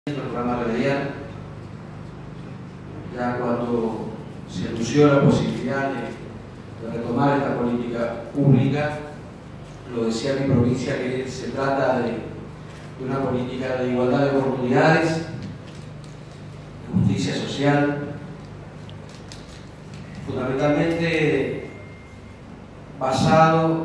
El programa remedial, ya cuando se anunció la posibilidad de retomar esta política pública, lo decía mi provincia, que se trata de una política de igualdad de oportunidades, de justicia social, fundamentalmente basado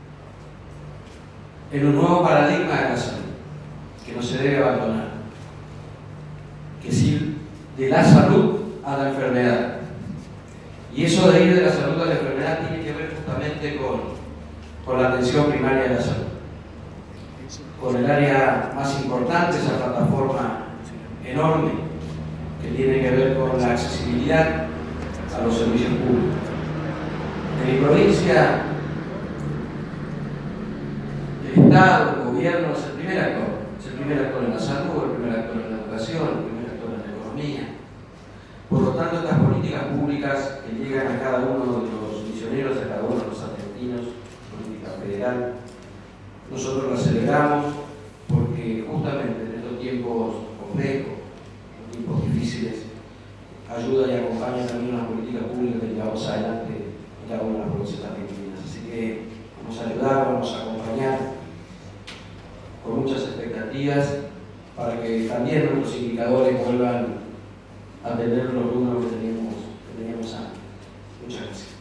en un nuevo paradigma de la salud, que no se debe abandonar, que es ir de la salud a la enfermedad. Y eso de ir de la salud a la enfermedad tiene que ver justamente con la atención primaria de la salud, con el área más importante, esa plataforma enorme que tiene que ver con la accesibilidad a los servicios públicos. En mi provincia, el Estado, el gobierno es el primer actor en la salud, el primer actor en la educación, el primer actor en la economía. Por lo tanto, estas políticas públicas que llegan a cada uno de los misioneros, a cada uno de los argentinos, política federal, nosotros las celebramos porque justamente en estos tiempos complejos, en tiempos difíciles, ayuda y acompaña también una política pública que llevamos adelante en cada una de las provincias argentinas. Así que vamos a ayudar, vamos a acompañar con muchas expectativas para que también nuestros indicadores vuelvan a tener los números que teníamos antes. Muchas gracias.